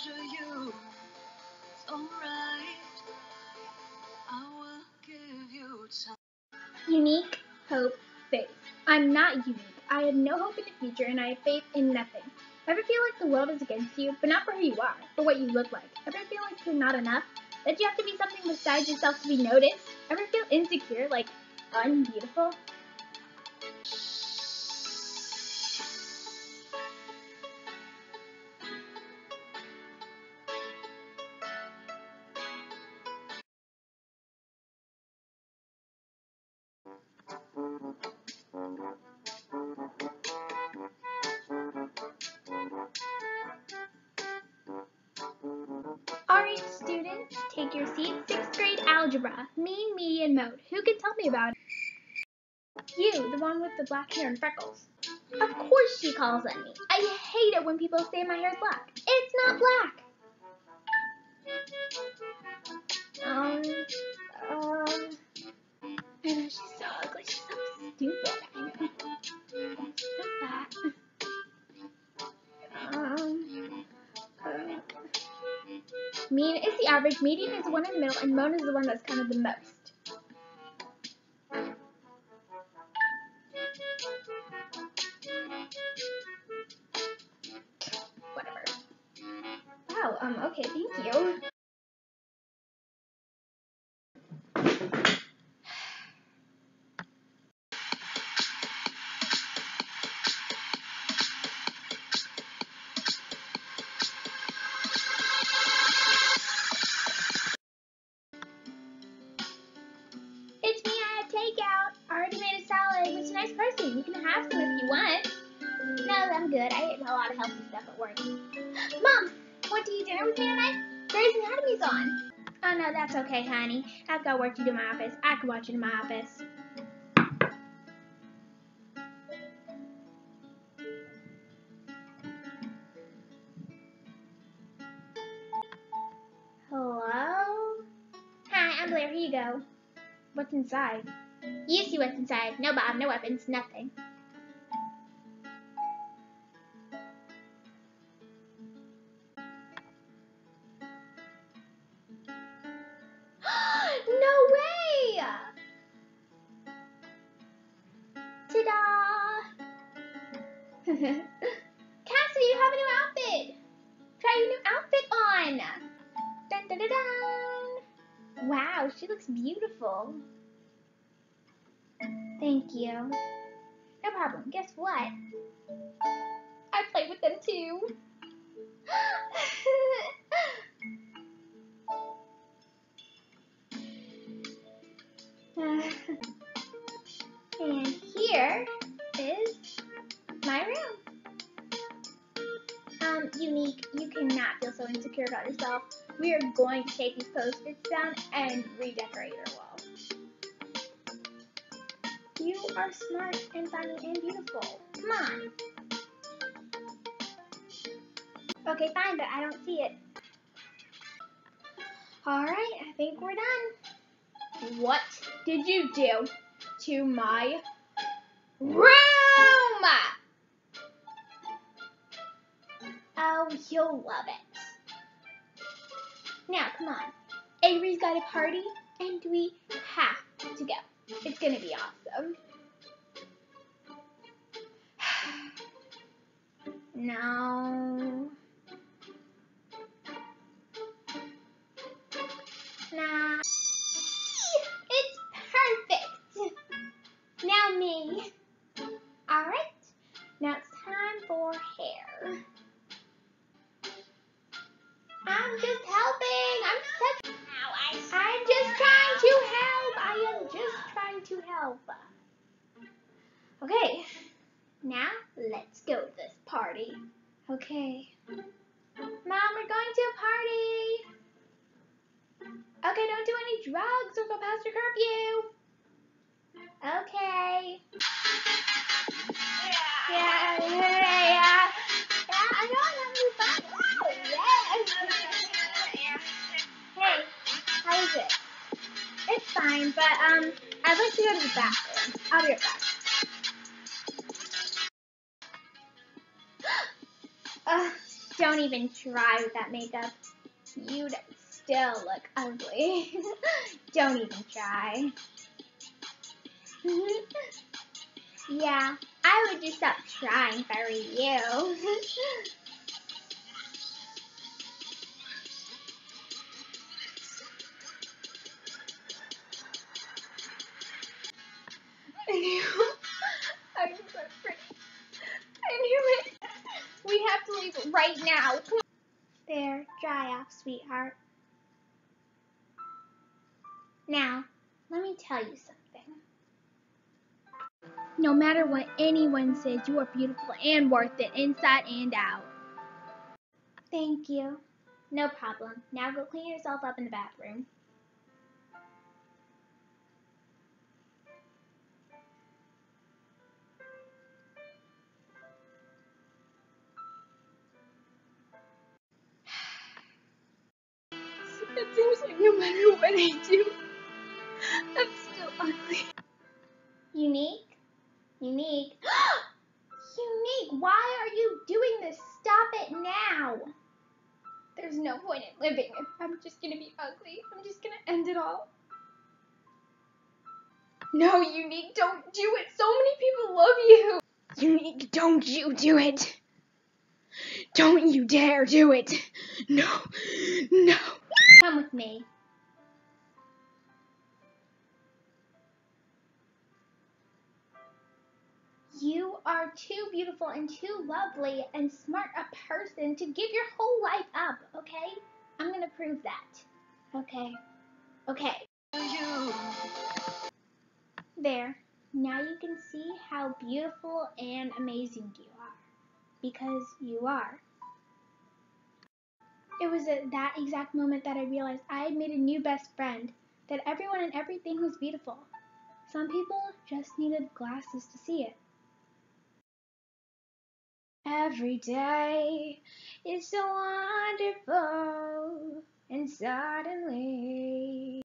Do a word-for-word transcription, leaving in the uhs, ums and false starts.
treasure you. It's alright. I will give you time. Unique, hope, faith. I'm not unique. I have no hope in the future, and I have faith in nothing. Ever feel like the world is against you, but not for who you are, for what you look like? Ever feel like you're not enough? That you have to be something besides yourself to be noticed? Ever feel insecure, like unbeautiful? Alright, students, take your seats. Sixth grade algebra, mean, median, mode. Who can tell me about it? You, the one with the black hair and freckles. Of course she calls on me. I hate it when people say my hair's black. It's not black. Um, um, I know she's so ugly. She's so stupid. I know. What's that? Um, um, mean is the average, median is the one in the middle, and mode is the one that's kind of the most. Whatever. Wow, um, okay, thank you. It's me, I have takeout. I already made a salad. It's a nice person. You can have some if you want. No, I'm good. I ate a lot of healthy stuff at work. Mom, want to eat dinner with me tonight? Grey's Anatomy's on. Oh, no, that's okay, honey. I've got work to do in my office. I can watch it in my office. Hello? Hi, I'm Blair. Here you go. What's inside? You see what's inside. No bomb, no weapons, nothing. No way! Ta-da! Cassie, you have a new outfit! Try your new outfit on! Dun, dun, dun, dun. Wow, she looks beautiful. Thank you. No problem. Guess what? I played with them too. And here is my room. Um, Unique, you cannot feel so insecure about yourself. We are going to take these post-its down and redecorate your wall. You are smart and funny and beautiful. Come on. Okay, fine, but I don't see it. Alright, I think we're done. What did you do to my room? Oh, you'll love it. Now, come on. Avery's got a party, and we have to go. It's gonna be awesome. No. Nah. It's perfect. Now me. Alright. Now it's time for hair. I'm just helping. I'm such. I'm just trying to help. I am just trying to help. Okay. Now let's go to this party. Okay. Mom, we're going to a party. Okay, don't do any drugs or go past your curfew. Okay. Yeah, yeah, yeah. Yeah, I know I'm having fun. Oh, yes. Hey, how is it? It's fine, but um, I'd like to go to the bathroom. I'll be right back. Uh, don't Don't even try with that makeup. You'd still look ugly. Don't even try. Yeah, I would just stop trying if I were you. I knew. I knew that pretty. I knew it. We have to leave right now. Come on. There, dry off, sweetheart. Now, let me tell you something. No matter what anyone says, you are beautiful and worth it, inside and out. Thank you. No problem. Now go clean yourself up in the bathroom. It seems like no matter what I do, I'm still ugly. Unique? Unique? Unique, why are you doing this? Stop it now. There's no point in living if I'm just gonna be ugly. I'm just gonna end it all. No, Unique, don't do it. So many people love you. Unique, don't you do it. Don't you dare do it. No, no. Come with me. You are too beautiful and too lovely and smart a person to give your whole life up, okay? I'm gonna prove that. Okay. Okay. You. There. Now you can see how beautiful and amazing you are. Because you are. It was at that exact moment that I realized I had made a new best friend. That everyone and everything was beautiful. Some people just needed glasses to see it. Every day is so wonderful, and suddenly